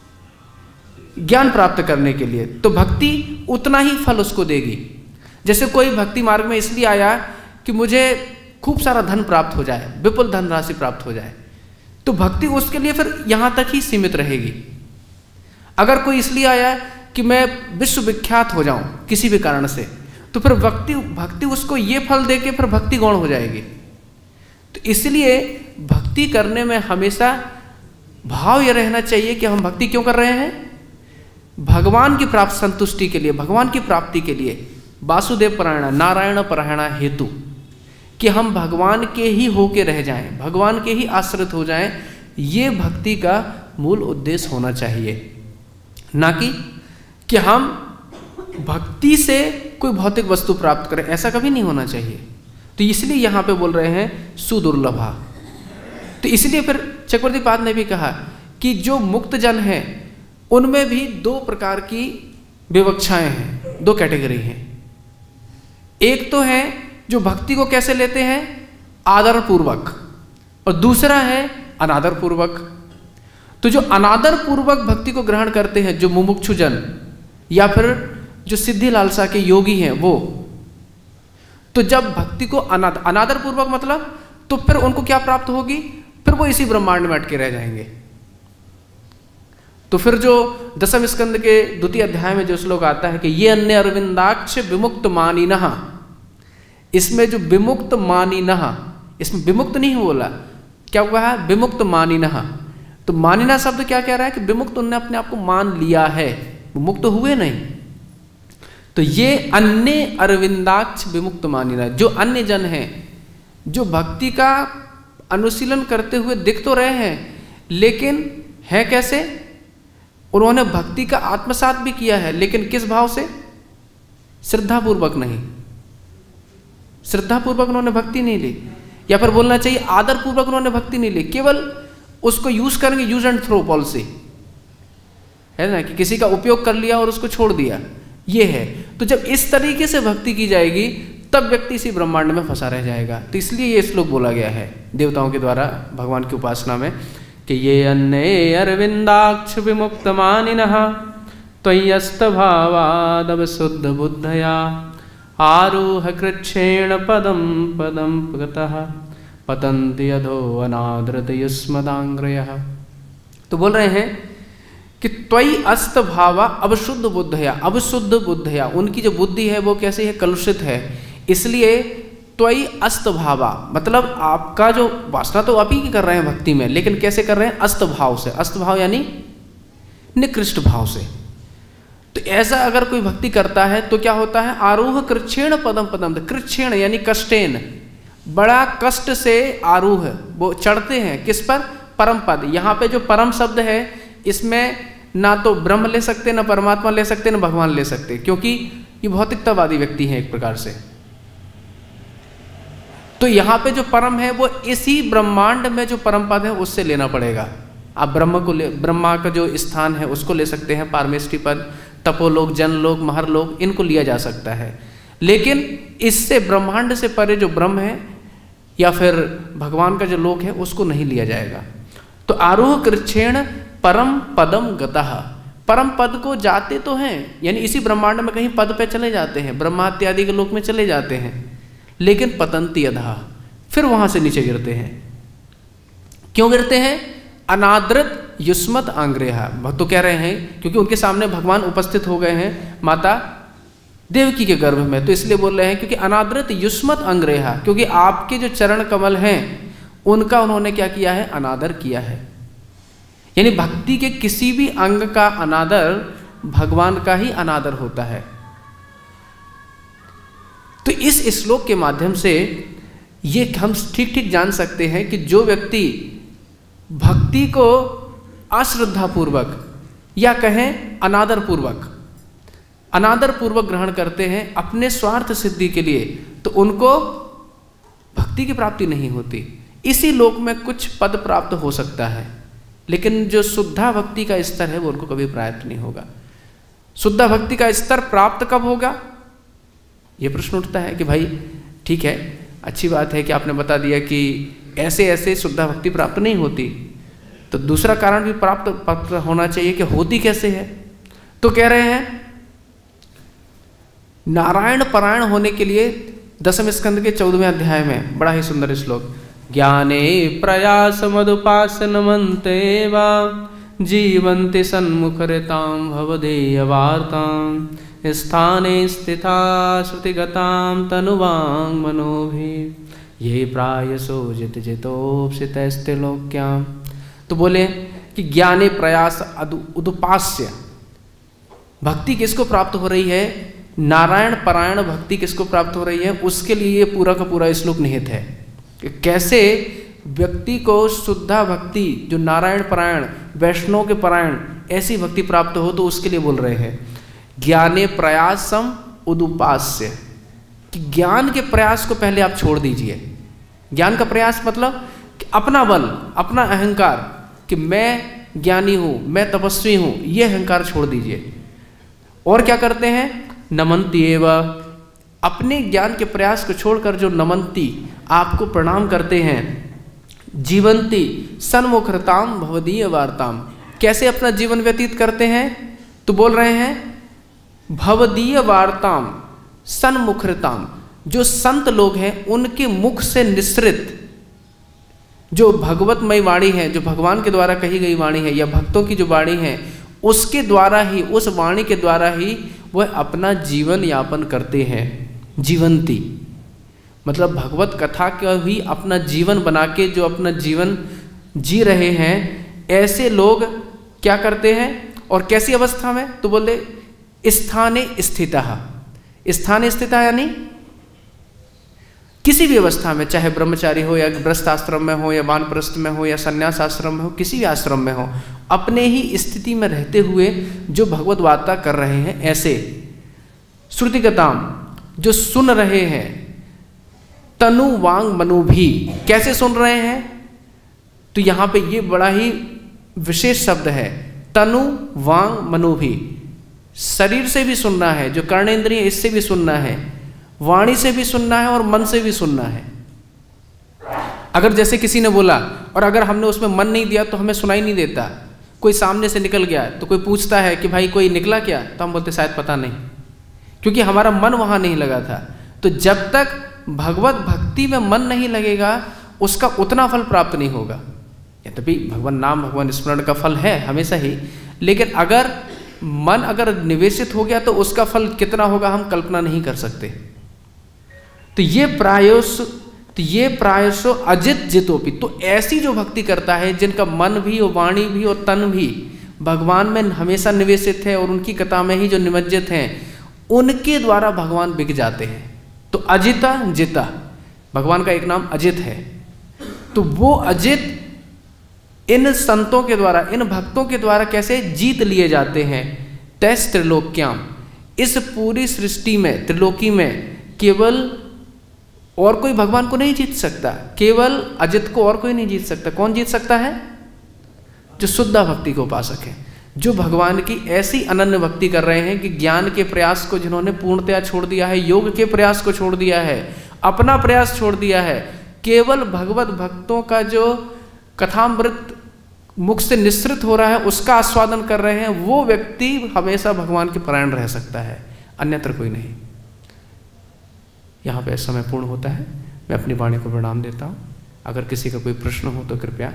ज्ञान प्राप्त करने के लिए, तो भक्ति उतना ही फल उसको देगी। जैसे कोई भक्ति मार्ग में इसलिए आया कि मुझे खूब सारा धन प्राप्त हो जाए, विपुल धन राशि प्राप्त हो जाए, तो भक्ति उसके लिए फिर यहाँ तक ही सीमित रहेगी। अगर कोई इसलिए आया कि मैं विश्वविख्यात हो जाऊं किसी भी कारण से, तो फिर भक्ति उसको ये फल दे के फिर भक्ति गौण हो जाएगी। तो इसलिए भक्ति करने में हमेशा भाव ये रहना चाहिए कि हम भक्ति क्यों कर रहे हैं? भगवान की प्राप्त संतुष्टि के लिए, भगवान की प्राप्ति के लिए। वासुदेव परायण नारायण परायण हेतु, कि हम भगवान के ही होके रह जाएं, भगवान के ही आश्रित हो जाएं, ये भक्ति का मूल उद्देश्य होना चाहिए। ना कि हम भक्ति से कोई भौतिक वस्तु प्राप्त करें, ऐसा कभी नहीं होना चाहिए। तो इसलिए यहाँ पे बोल रहे हैं सुदुर्लभा। तो इसलिए फिर चक्रवर्ती पाद ने भी कहा कि जो मुक्त जन हैं उनमें भी दो प्रकार की विवक्षाएं हैं, दो कैटेगरी हैं। एक तो है जो भक्ति को कैसे लेते हैं, आदर पूर्वक, और दूसरा है अनादर पूर्वक। तो जो अनादर पूर्वक भक्ति को ग्रहण करते हैं, जो मुमुक्षु जन या फिर जो सिद्धि लालसा के योगी हैं वो, तो जब भक्ति को अनादर पूर्वक मतलब, तो फिर उनको क्या प्राप्त होगी, फिर वो इसी ब्रह्मांड में अटके रह जाएंगे। तो फिर जो दसम स्कंद के द्वितीय अध्याय में जो श्लोक आता है कि ये अन्य अरविंदाक्ष विमुक्त मानिनः, इसमें जो विमुक्त मानिनः, इसमें विमुक्त नहीं बोला, क्या हुआ है, विमुक्त मानिनः। तो मानिना शब्द क्या कह रहा है कि विमुक्त उन्होंने अपने आप को मान लिया है, वो मुक्त हुए नहीं। तो ये अन्य अरविंदाक्ष विमुक्त मानिना, जो अन्य जन हैं, जो भक्ति का अनुशीलन करते हुए दिख तो रहे हैं, लेकिन है कैसे, उन्होंने भक्ति का आत्मसात भी किया है, लेकिन किस भाव से, श्रद्धापूर्वक नहीं, श्रद्धापूर्वक उन्होंने भक्ति नहीं ली, या फिर बोलना चाहिए आदर पूर्वक उन्होंने भक्ति नहीं ली, केवल उसको यूज करेंगे, यूज एंड थ्रो पॉलिसी है ना, कि किसी का उपयोग कर लिया और उसको छोड़ दिया, ये है। तो जब इस तरीके से भक्ति की जाएगी तब व्यक्ति इसी ब्रह्मांड में फंसा रह जाएगा। तो इसलिए ये श्लोक बोला गया है देवताओं के द्वारा भगवान की उपासना में कि ये अन्ये अरविंदाक्ष विमुक्त मानिनः त्वय्यस्त भावादव शुद्ध बुद्धया आरोह कृच्छेण पदम पदम गतः पतन्ति अधो अनादृत युष्मदांग्रयः। तो बोल रहे हैं कि त्वयि अस्त भावा अवशुद्ध बुद्धया, अवशुद्ध बुद्धया, उनकी जो बुद्धि है वो कैसी है, कलुषित है। इसलिए त्वयि अस्त भावा मतलब आपका जो वासना तो आप ही कर रहे हैं भक्ति में, लेकिन कैसे कर रहे हैं, अस्त भाव से। अस्त भाव यानी निकृष्ट भाव से। तो ऐसा अगर कोई भक्ति करता है तो क्या होता है, आरोह कृच्छेण पदम पदम, कृच्छेण यानी कष्टेन, बड़ा कष्ट से आरूह, वो चढ़ते हैं किस पर, परम पद। यहाँ पे जो परम शब्द है इसमें ना तो ब्रह्म ले सकते, ना परमात्मा ले सकते, ना भगवान ले सकते, क्योंकि ये भौतिकतावादी व्यक्ति हैं एक प्रकार से। तो यहाँ पे जो परम है वो इसी ब्रह्मांड में जो परम पद है उससे लेना पड़ेगा। आप ब्रह्म को ले, ब्रह्मा का जो स्थान है उसको ले सकते हैं, पारमेष्टि पद, तपोलोक, जनलोक, महरलोक, इनको लिया जा सकता है। लेकिन इससे ब्रह्मांड से परे जो ब्रह्म है या फिर भगवान का जो लोक है उसको नहीं लिया जाएगा। तो आरोह कृच्छेण परम पदम गतः, परम पद को जाते तो हैं, यानी इसी ब्रह्मांड में कहीं पद पे चले जाते हैं, ब्रह्मा इत्यादि के लोक में चले जाते हैं, लेकिन पतंती अधः, फिर वहां से नीचे गिरते हैं। क्यों गिरते हैं, अनादृत युष्मत आंग्रेहा, तो कह रहे हैं क्योंकि उनके सामने भगवान उपस्थित हो गए हैं माता देवकी के गर्भ में, तो इसलिए बोल रहे हैं क्योंकि अनादृत युष्मत अंग्रेहा, क्योंकि आपके जो चरण कमल हैं उनका उन्होंने क्या किया है, अनादर किया है। यानी भक्ति के किसी भी अंग का अनादर भगवान का ही अनादर होता है। तो इस श्लोक के माध्यम से ये हम ठीक ठीक जान सकते हैं कि जो व्यक्ति भक्ति को अश्रद्धापूर्वक या कहें अनादर पूर्वक ग्रहण करते हैं अपने स्वार्थ सिद्धि के लिए, तो उनको भक्ति की प्राप्ति नहीं होती। इसी लोक में कुछ पद प्राप्त हो सकता है, लेकिन जो शुद्धा भक्ति का स्तर है वो उनको कभी प्राप्त नहीं होगा। शुद्धा भक्ति का स्तर प्राप्त कब होगा, ये प्रश्न उठता है कि भाई ठीक है, अच्छी बात है कि आपने बता दिया कि ऐसे ऐसे शुद्धा भक्ति प्राप्त नहीं होती, तो दूसरा कारण भी प्राप्त होना चाहिए कि होती कैसे है। तो कह रहे हैं नारायण परायण होने के लिए दसम स्कंद के 14वें अध्याय में बड़ा ही सुंदर श्लोक, ज्ञाने प्रयास मदुपासनमन्ते वा जीवन्ति सन्मुखरितां भवदेय वार्तां स्थाने स्थिता श्रुतिगतां तनुवां मनोभिः ये प्रायसो जितोप्सितस्त्रिलोक्यां। तो बोले कि ज्ञाने प्रयास उदुपास्य, भक्ति किसको प्राप्त हो रही है, नारायण परायण भक्ति किसको प्राप्त हो रही है, उसके लिए ये पूरा का पूरा श्लोक निहित है कि कैसे व्यक्ति को शुद्धा भक्ति, जो नारायण परायण वैष्णव के परायण ऐसी भक्ति प्राप्त हो, तो उसके लिए बोल रहे हैं ज्ञाने प्रयासम उदुपास्य, कि ज्ञान के प्रयास को पहले आप छोड़ दीजिए। ज्ञान का प्रयास मतलब कि अपना बल, अपना अहंकार, कि मैं ज्ञानी हूँ, मैं तपस्वी हूँ, ये अहंकार छोड़ दीजिए। और क्या करते हैं, नमन्ति एव, अपने ज्ञान के प्रयास को छोड़कर जो नमन्ति, आपको प्रणाम करते हैं, जीवंती सन्मुखरताम भवदीय वार्ताम, कैसे अपना जीवन व्यतीत करते हैं, तो बोल रहे हैं भवदीय वार्ताम सन्मुखरताम, जो संत लोग हैं उनके मुख से निसृत जो भगवतमय वाणी है, जो भगवान के द्वारा कही गई वाणी है, या भक्तों की जो वाणी है, उसके द्वारा ही, उस वाणी के द्वारा ही वह अपना जीवन यापन करते हैं। जीवंती मतलब भगवत कथा का ही अपना जीवन बना के जो अपना जीवन जी रहे हैं, ऐसे लोग क्या करते हैं और कैसी अवस्था में, तो बोले स्थाने स्थितः। स्थाने स्थितः यानी किसी भी अवस्था में, चाहे ब्रह्मचारी हो या गृहस्थ आश्रम में हो या वानप्रस्थ में हो या संन्यास आश्रम में हो, किसी भी आश्रम में हो, अपने ही स्थिति में रहते हुए जो भगवत वार्ता कर रहे हैं, ऐसे श्रुतिगताम, जो सुन रहे हैं, तनु वांग मनु भी, कैसे सुन रहे हैं, तो यहाँ पे ये बड़ा ही विशेष शब्द है, तनु वांग मनु भी, शरीर से भी सुनना है, जो कर्णेंद्रिय इससे भी सुनना है, वाणी से भी सुनना है और मन से भी सुनना है। अगर जैसे किसी ने बोला और अगर हमने उसमें मन नहीं दिया तो हमें सुनाई नहीं देता। कोई सामने से निकल गया तो कोई पूछता है कि भाई कोई निकला क्या, तो हम बोलते शायद पता नहीं, क्योंकि हमारा मन वहाँ नहीं लगा था। तो जब तक भगवत भक्ति में मन नहीं लगेगा उसका उतना फल प्राप्त नहीं होगा। यद्यपि भगवान नाम, भगवान स्मरण का फल है हमेशा ही, लेकिन अगर मन अगर निवेशित हो गया तो उसका फल कितना होगा हम कल्पना नहीं कर सकते। तो ये प्रायशो अजित जितोपि, तो ऐसी जो भक्ति करता है जिनका मन भी और वाणी भी और तन भी भगवान में हमेशा निवेशित है और उनकी कथा में ही जो निमज्जित हैं, उनके द्वारा भगवान बिक जाते हैं। तो अजिता जिता, भगवान का एक नाम अजित है। तो वो अजित इन संतों के द्वारा, इन भक्तों के द्वारा कैसे जीत लिए जाते हैं। तैस त्रिलोक्याम, इस पूरी सृष्टि में, त्रिलोकी में केवल और कोई भगवान को नहीं जीत सकता, केवल अजित को और कोई नहीं जीत सकता। कौन जीत सकता है? जो शुद्धा भक्ति को उपासक है, जो भगवान की ऐसी अनन्य भक्ति कर रहे हैं कि ज्ञान के प्रयास को जिन्होंने पूर्णतया छोड़ दिया है, योग के प्रयास को छोड़ दिया है, अपना प्रयास छोड़ दिया है, केवल भगवत भक्तों का जो कथामृत मुख से निस्सृत हो रहा है उसका आस्वादन कर रहे हैं, वो व्यक्ति हमेशा भगवान के परायण रह सकता है, अन्यत्र कोई नहीं। यहाँ पे समय पूर्ण होता है। मैं अपनी वाणी को प्रणाम देता हूँ। अगर किसी का कोई प्रश्न हो तो कृपया।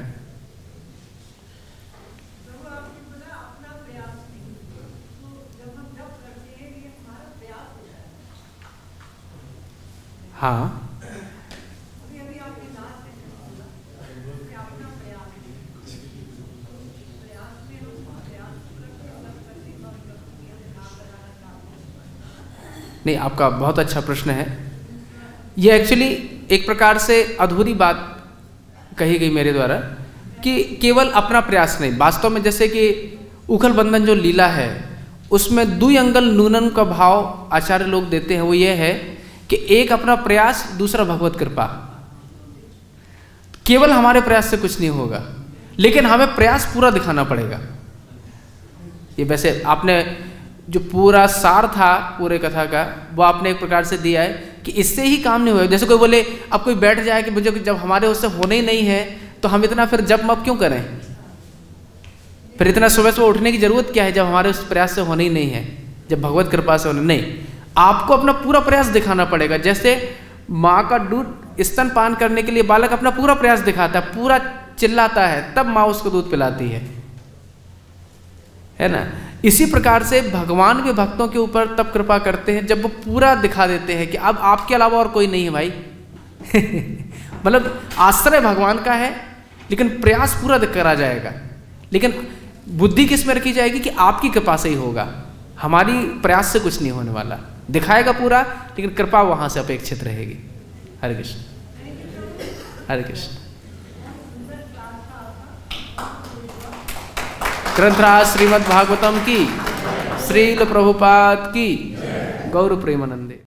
हाँ, नहीं, आपका बहुत अच्छा प्रश्न है। ये एक्चुअली एक प्रकार से अधूरी बात कही गई मेरे द्वारा कि केवल अपना प्रयास नहीं, वास्तव में जैसे कि उखल बंधन जो लीला है उसमें द्व्यंगल नूनन का भाव आचार्य लोग देते हैं। वो ये है कि एक अपना प्रयास, दूसरा भगवत कृपा। केवल हमारे प्रयास से कुछ नहीं होगा, लेकिन हमें प्रयास पूरा दिखाना पड़ेगा। ये वैसे आपने जो पूरा सार था पूरे कथा का वो आपने एक प्रकार से दिया है कि इससे ही काम नहीं होगा। जैसे कोई बोले, अब कोई बैठ जाए कि मुझे जब हमारे उससे होने ही नहीं है तो हम इतना फिर जप मप क्यों करें, फिर इतना सुबह सुबह उठने की जरूरत क्या है जब हमारे उस प्रयास से होने ही नहीं है, जब भगवत कृपा से होने नहीं। आपको अपना पूरा प्रयास दिखाना पड़ेगा। जैसे माँ का दूध स्तन पान करने के लिए बालक अपना पूरा प्रयास दिखाता है, पूरा चिल्लाता है, तब माँ उसको दूध पिलाती है ना। इसी प्रकार से भगवान भी भक्तों के ऊपर तब कृपा करते हैं जब वो पूरा दिखा देते हैं कि अब आपके अलावा और कोई नहीं है भाई। मतलब आश्रय भगवान का है लेकिन प्रयास पूरा करा जाएगा, लेकिन बुद्धि किस में रखी जाएगी कि आपकी कृपा से ही होगा, हमारी प्रयास से कुछ नहीं होने वाला। दिखाएगा पूरा, लेकिन कृपा वहाँ से अपेक्षित रहेगी। हरे कृष्ण, हरे कृष्ण। ग्रंथराज श्रीमद् भागवतम की, श्रील प्रभुपाद की, गौर प्रेमानंदे।